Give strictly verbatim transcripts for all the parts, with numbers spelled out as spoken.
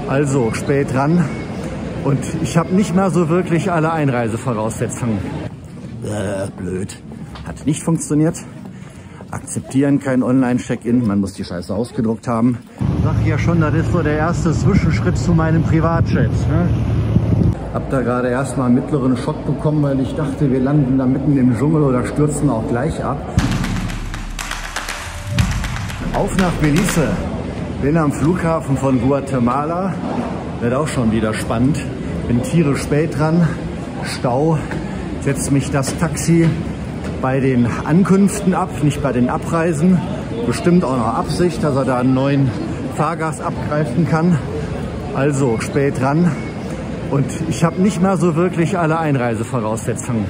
Also spät dran und ich habe nicht mehr so wirklich alle Einreisevoraussetzungen. Äh, blöd. Hat nicht funktioniert. Akzeptieren kein Online-Check-In. Man muss die Scheiße ausgedruckt haben. Ich sag ja schon, das ist so der erste Zwischenschritt zu meinem Privatjet. Ne? Hab da gerade erstmal einen mittleren Schock bekommen, weil ich dachte, wir landen da mitten im Dschungel oder stürzen auch gleich ab. Auf nach Belize. Bin am Flughafen von Guatemala. Wird auch schon wieder spannend. Bin tierisch spät dran. Stau. Setzt mich das Taxi bei den Ankünften ab, nicht bei den Abreisen. Bestimmt auch noch Absicht, dass er da einen neuen Fahrgast abgreifen kann. Also spät dran. Und ich habe nicht mehr so wirklich alle Einreisevoraussetzungen.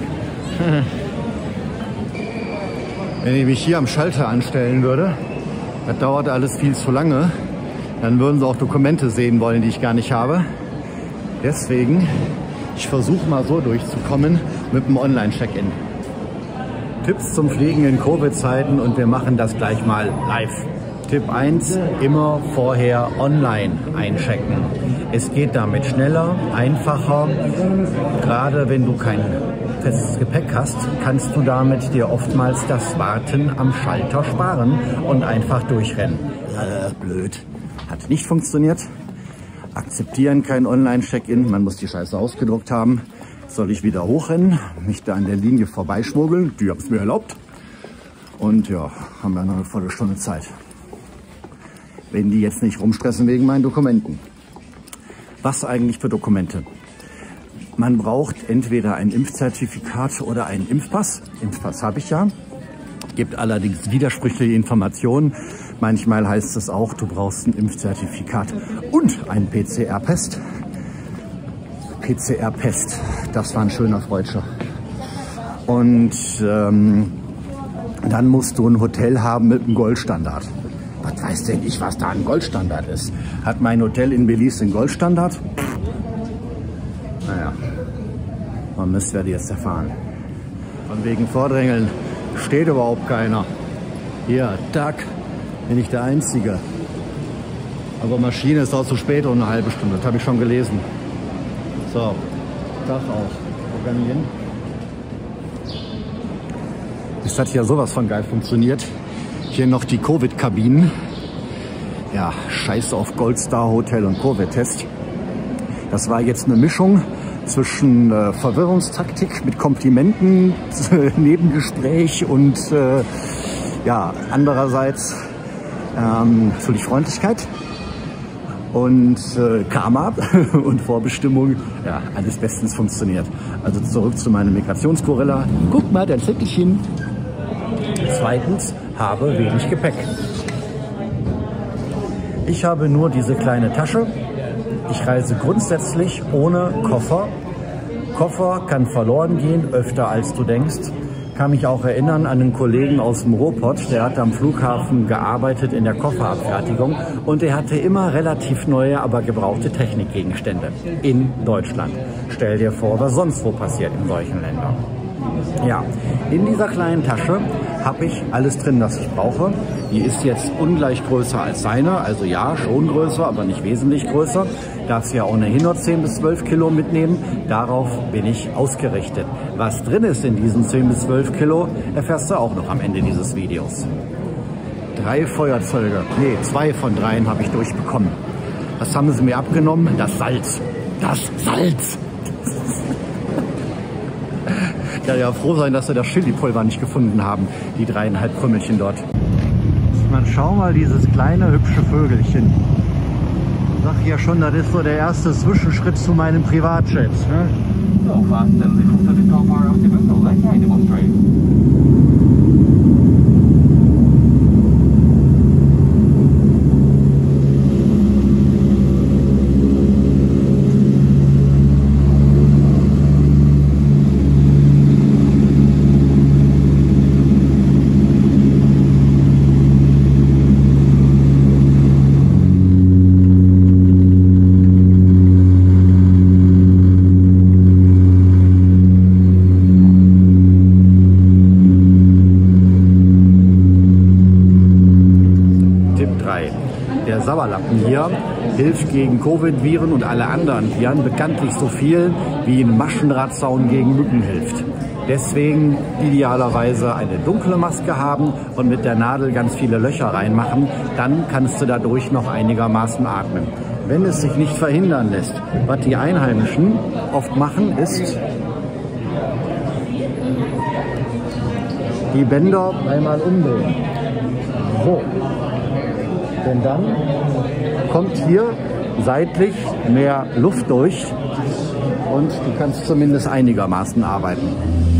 Wenn ich mich hier am Schalter anstellen würde, das dauert alles viel zu lange. Dann würden sie auch Dokumente sehen wollen, die ich gar nicht habe. Deswegen, ich versuche mal so durchzukommen mit dem Online-Check-In. Tipps zum Fliegen in Covid-Zeiten und wir machen das gleich mal live. Tipp eins, immer vorher online einchecken. Es geht damit schneller, einfacher. Gerade wenn du kein festes Gepäck hast, kannst du damit dir oftmals das Warten am Schalter sparen und einfach durchrennen. Äh, blöd. Hat nicht funktioniert. Akzeptieren kein Online-Check-In. Man muss die Scheiße ausgedruckt haben. Soll ich wieder hochrennen, mich da an der Linie vorbeischmuggeln? Die haben es mir erlaubt. Und ja, haben wir noch eine Viertelstunde Zeit. Wenn die jetzt nicht rumstressen wegen meinen Dokumenten. Was eigentlich für Dokumente? Man braucht entweder ein Impfzertifikat oder einen Impfpass. Impfpass habe ich ja. Gibt allerdings widersprüchliche Informationen. Manchmal heißt es auch, du brauchst ein Impfzertifikat und einen P C R-Test. P C R-Pest, das war ein schöner Freudscher. Und ähm, dann musst du ein Hotel haben mit einem Goldstandard. Was weiß denn ich, was da ein Goldstandard ist? Hat mein Hotel in Belize einen Goldstandard? Naja, man müsste werde jetzt erfahren. Von wegen Vordrängeln steht überhaupt keiner. Hier, Tag, bin ich der Einzige. Aber Maschine ist auch zu spät um eine halbe Stunde, das habe ich schon gelesen. So, Tag auch. Programmieren. Es hat ja sowas von geil funktioniert. Hier noch die Covid-Kabinen. Ja, scheiße auf Goldstar Hotel und Covid-Test. Das war jetzt eine Mischung zwischen äh, Verwirrungstaktik mit Komplimenten, Nebengespräch und äh, ja, andererseits ähm, völlig Freundlichkeit. Und äh, Karma und Vorbestimmung, ja, alles bestens funktioniert. Also zurück zu meinem Migrationsgorilla. Guck mal, dein Zettelchen. Zweitens, habe wenig Gepäck. Ich habe nur diese kleine Tasche. Ich reise grundsätzlich ohne Koffer. Koffer kann verloren gehen, öfter als du denkst. Kann mich auch erinnern an einen Kollegen aus dem Ruhrpott, der hat am Flughafen gearbeitet in der Kofferabfertigung und der hatte immer relativ neue, aber gebrauchte Technikgegenstände in Deutschland. Stell dir vor, was sonst wo passiert in solchen Ländern. Ja, in dieser kleinen Tasche habe ich alles drin, was ich brauche. Die ist jetzt ungleich größer als seine, also ja, schon größer, aber nicht wesentlich größer. Darfst ja ohnehin nur zehn bis zwölf Kilo mitnehmen. Darauf bin ich ausgerichtet. Was drin ist in diesen zehn bis zwölf Kilo, erfährst du auch noch am Ende dieses Videos. Drei Feuerzeuge, nee, zwei von dreien habe ich durchbekommen. Was haben sie mir abgenommen? Das Salz. Das Salz! Ja, ja, froh sein, dass wir das Chili-Pulver nicht gefunden haben, die dreieinhalb Krümmelchen dort. Man schau mal dieses kleine, hübsche Vögelchen. Ich sag ja schon, das ist so der erste Zwischenschritt zu meinem Privatjet. Ne? So, fasten Sie unter den Car auf die Window, let's try demonstrate. Der Sauerlappen hier hilft gegen Covid-Viren und alle anderen Viren bekanntlich so viel, wie ein Maschendrahtzaun gegen Mücken hilft. Deswegen idealerweise eine dunkle Maske haben und mit der Nadel ganz viele Löcher reinmachen. Dann kannst du dadurch noch einigermaßen atmen. Wenn es sich nicht verhindern lässt, was die Einheimischen oft machen, ist die Bänder einmal umdrehen. So. Denn dann kommt hier seitlich mehr Luft durch und du kannst zumindest einigermaßen arbeiten.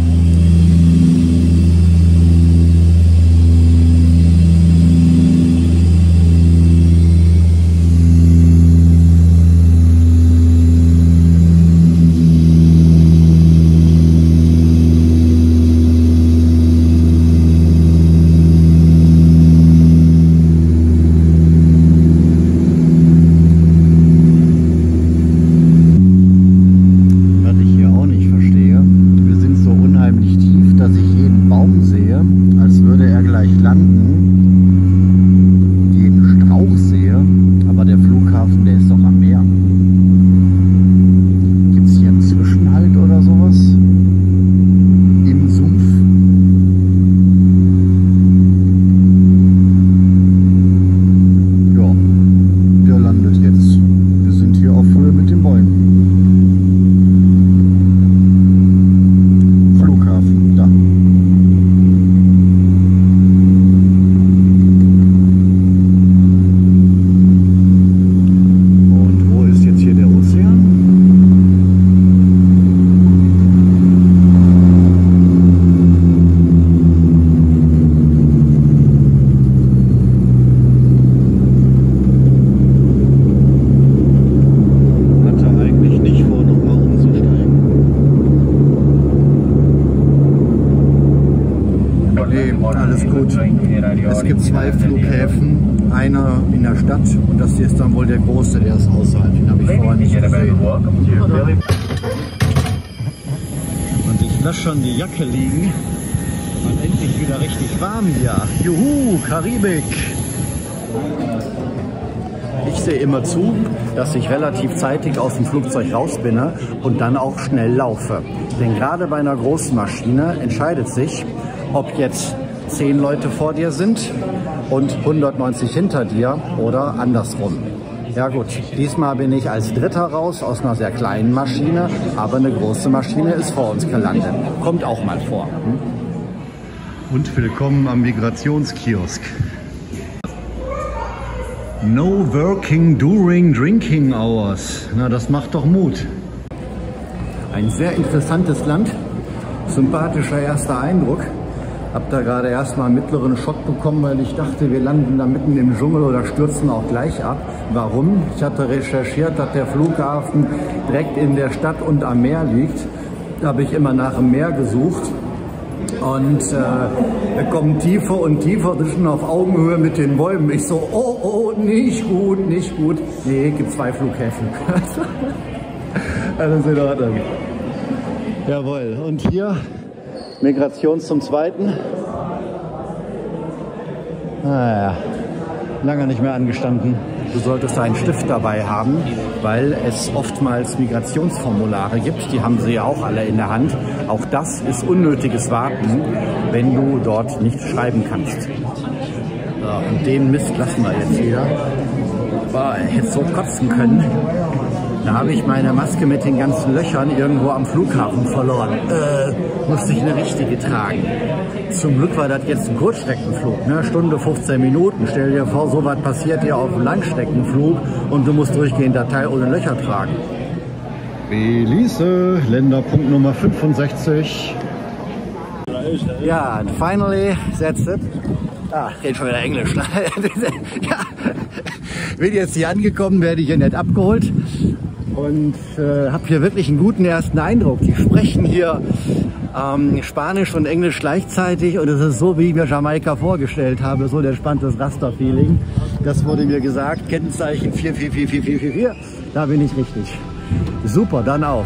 Es gibt zwei Flughäfen, einer in der Stadt und das hier ist dann wohl der große, der ist außerhalb, den habe ich vorher nicht gesehen. Und ich lasse schon die Jacke liegen und endlich wieder richtig warm hier. Juhu, Karibik! Ich sehe immer zu, dass ich relativ zeitig aus dem Flugzeug raus bin und dann auch schnell laufe. Denn gerade bei einer großen Maschine entscheidet sich, ob jetzt zehn Leute vor dir sind und hundertneunzig hinter dir oder andersrum. Ja gut, diesmal bin ich als Dritter raus aus einer sehr kleinen Maschine, aber eine große Maschine ist vor uns gelandet. Kommt auch mal vor. Hm? Und willkommen am Migrationskiosk. No working during drinking hours. Na, das macht doch Mut. Ein sehr interessantes Land. Sympathischer erster Eindruck. Hab da gerade erstmal einen mittleren Schock bekommen, weil ich dachte, wir landen da mitten im Dschungel oder stürzen auch gleich ab. Warum? Ich hatte recherchiert, dass der Flughafen direkt in der Stadt und am Meer liegt. Da habe ich immer nach dem Meer gesucht. Und äh, wir kommen tiefer und tiefer, zwischen auf Augenhöhe mit den Bäumen. Ich so, oh, oh, nicht gut, nicht gut. Nee, gibt zwei Flughäfen. Alles in Ordnung. Jawohl, und hier Migration zum Zweiten. Naja, lange nicht mehr angestanden. Du solltest einen Stift dabei haben, weil es oftmals Migrationsformulare gibt. Die haben sie ja auch alle in der Hand. Auch das ist unnötiges Warten, wenn du dort nicht schreiben kannst. So, und den Mist lassen wir jetzt wieder. Boah, ich hätte so kotzen können. Da habe ich meine Maske mit den ganzen Löchern irgendwo am Flughafen verloren. Äh, musste ich eine richtige tragen. Zum Glück war das jetzt ein Kurzstreckenflug, ne? Stunde fünfzehn Minuten. Stell dir vor, so was passiert dir auf einem Langstreckenflug und du musst durchgehend das Teil ohne Löcher tragen. Belize, Länderpunkt Nummer fünfundsechzig. Ja, and finally, that's it. Ah, red schon wieder Englisch. Ja, bin jetzt hier angekommen, werde ich hier nicht abgeholt. Und äh, habe hier wirklich einen guten ersten Eindruck. Die sprechen hier ähm, Spanisch und Englisch gleichzeitig und es ist so, wie ich mir Jamaika vorgestellt habe, so ein entspanntes Raster-Feeling. Das wurde mir gesagt, Kennzeichen vier vier vier vier vier vier vier, da bin ich richtig. Super, dann auf.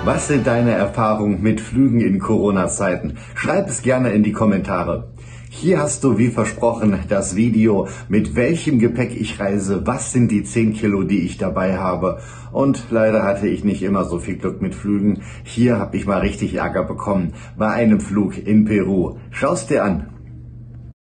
Was sind deine Erfahrungen mit Flügen in Corona-Zeiten? Schreib es gerne in die Kommentare. Hier hast du, wie versprochen, das Video, mit welchem Gepäck ich reise, was sind die zehn Kilo, die ich dabei habe. Und leider hatte ich nicht immer so viel Glück mit Flügen. Hier habe ich mal richtig Ärger bekommen bei einem Flug in Peru. Schau's dir an.